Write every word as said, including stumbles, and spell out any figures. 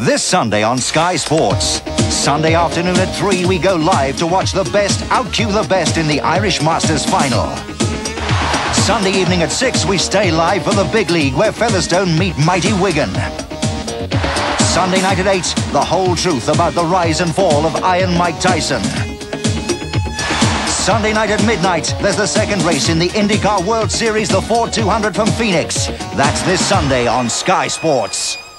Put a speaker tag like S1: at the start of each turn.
S1: This Sunday on Sky Sports. Sunday afternoon at three, we go live to watch the best out-cue the best in the Irish Masters final. Sunday evening at six, we stay live for the big league where Featherstone meet mighty Wigan. Sunday night at eight, the whole truth about the rise and fall of Iron Mike Tyson. Sunday night at midnight, there's the second race in the IndyCar World Series, the Ford two hundred from Phoenix. That's this Sunday on Sky Sports.